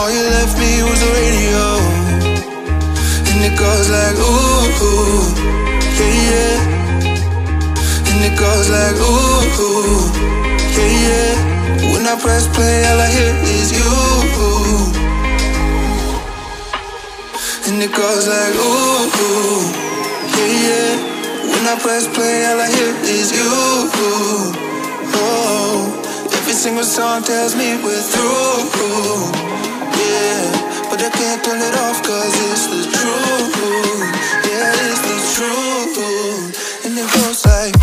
All you left me was the radio, and it goes like ooh, ooh, yeah, yeah. And it goes like ooh, ooh, yeah, yeah. When I press play, all I hear is you. And it goes like ooh, ooh, yeah, yeah. When I press play, all I hear is you. Oh, every single song tells me we're through. Yeah, but I can't turn it off 'cause it's the truth. Yeah, it's the truth. And it goes like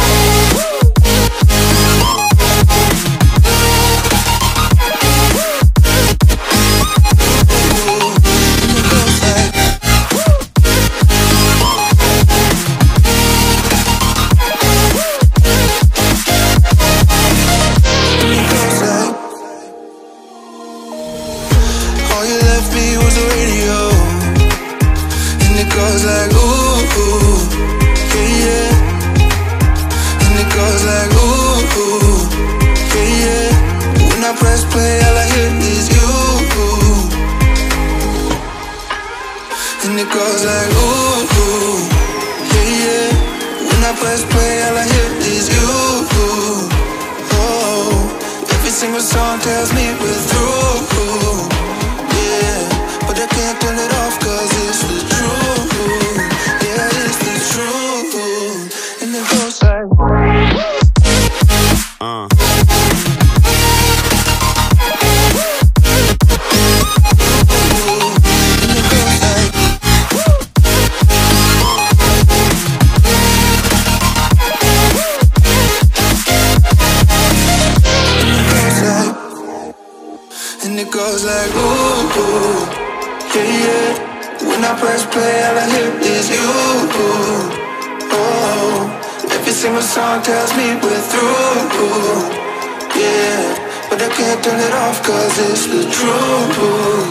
tells me we're through. Yeah, but I can't turn it off 'cause it's the truth.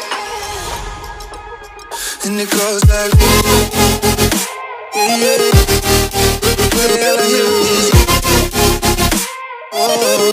And it goes like yeah, yeah. But all I hear is oh.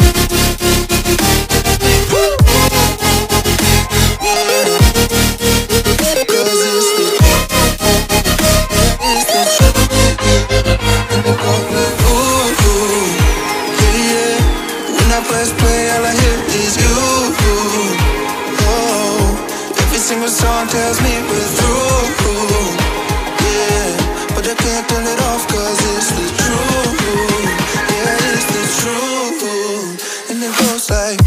Tells me we're through. Yeah, but I can't turn it off 'cause it's the truth. Yeah, it's the truth. And it goes like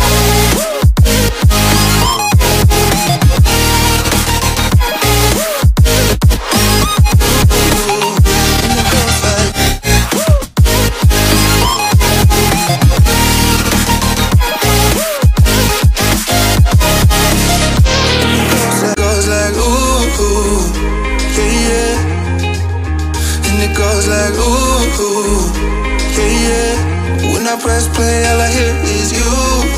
press play, all I hear is you.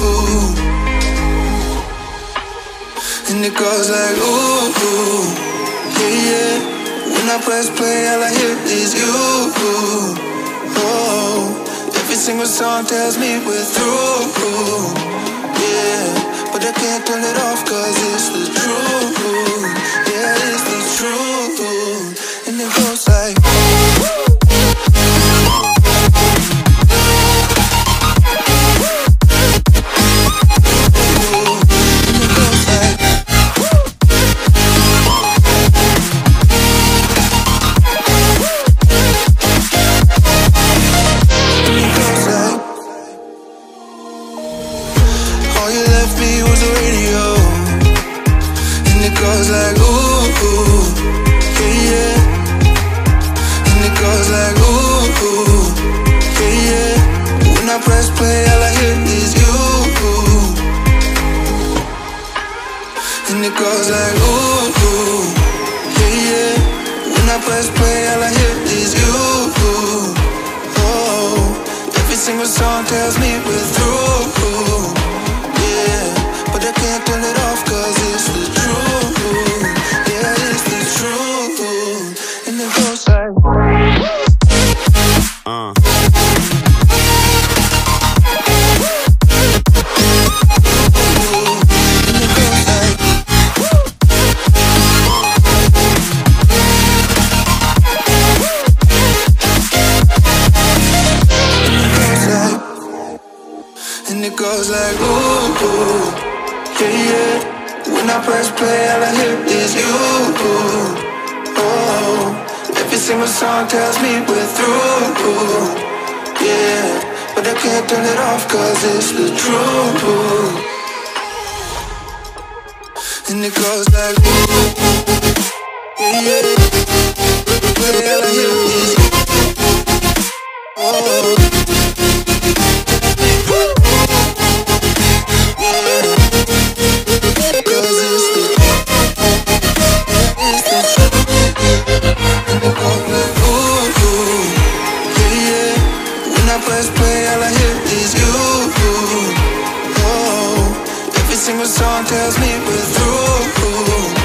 And it goes like ooh, ooh, yeah, yeah. When I press play, all I hear is you. Oh, every single song tells me we're through. Yeah, but I can't turn it off 'cause it's the truth. Yeah, it's the truth. And it goes like tells me we're through. Yeah, but I can't turn it off 'cause it's the truth. Yeah, it's the truth. And it goes like and it goes like I press play, all I hear is you. Oh, every single song tells me we're through. Yeah, but I can't turn it off 'cause it's the truth. And it goes like, yeah, yeah. Play, all I hear is you. Oh, press play, all I hear is you. Oh, every single song tells me we're through.